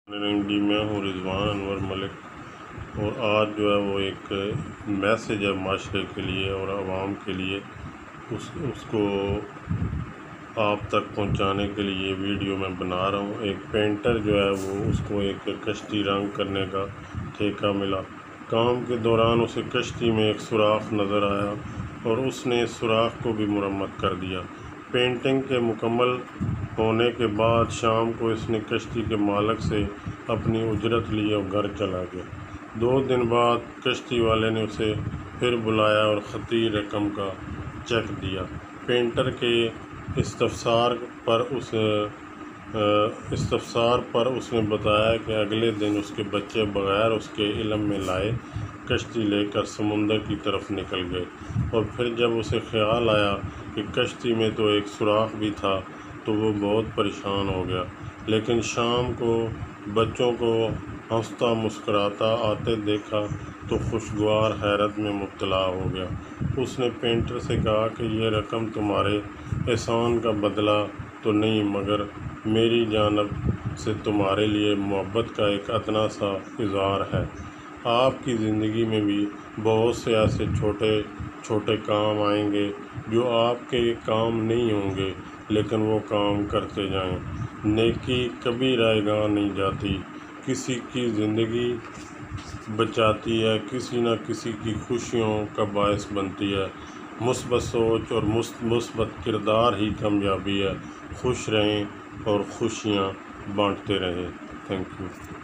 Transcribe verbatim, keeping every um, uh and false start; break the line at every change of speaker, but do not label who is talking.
جی میں ہوں رضوان انور ملک، اور آج جو ہے وہ ایک میسیج ہے معاشرے کے لیے اور عوام کے لیے، اس اس کو آپ تک پہنچانے کے لیے ویڈیو میں بنا رہا ہوں۔ ایک پینٹر جو ہے وہ اس کو ایک کشتی رنگ کرنے کا ٹھیکہ ملا۔ کام کے دوران اسے کشتی میں ایک سوراخ نظر آیا اور اس نے اس سوراخ کو بھی مرمت کر دیا۔ پینٹنگ کے مکمل ہونے کے بعد شام کو اس نے کشتی کے مالک سے اپنی اجرت لی اور گھر چلا گیا۔ دو دن بعد کشتی والے نے اسے پھر بلایا اور خطی رقم کا چیک دیا۔ پینٹر کے استفسار پر اس استفسار پر اس نے بتایا کہ اگلے دن اس کے بچے بغیر اس کے علم میں لائے کشتی لے کر سمندر کی طرف نکل گئے، اور پھر جب اسے خیال آیا کہ کشتی میں تو ایک سوراخ بھی تھا تو وہ بہت پریشان ہو گیا، لیکن شام کو بچوں کو ہنستا مسکراتا آتے دیکھا تو خوشگوار حیرت میں مبتلا ہو گیا۔ اس نے پینٹر سے کہا کہ یہ رقم تمہارے احسان کا بدلہ تو نہیں، مگر میری جانب سے تمہارے لیے محبت کا ایک ادنا سا اظہار ہے۔ آپ کی زندگی میں بھی بہت سے ایسے چھوٹے چھوٹے کام آئیں گے جو آپ کے کام نہیں ہوں گے، لیکن وہ کام کرتے جائیں۔ نیکی کبھی رائے گاہ نہیں جاتی، کسی کی زندگی بچاتی ہے، کسی نہ کسی کی خوشیوں کا باعث بنتی ہے۔ مثبت سوچ اور مثبت کردار ہی کامیابی ہے۔ خوش رہیں اور خوشیاں بانٹتے رہیں۔ Thank you.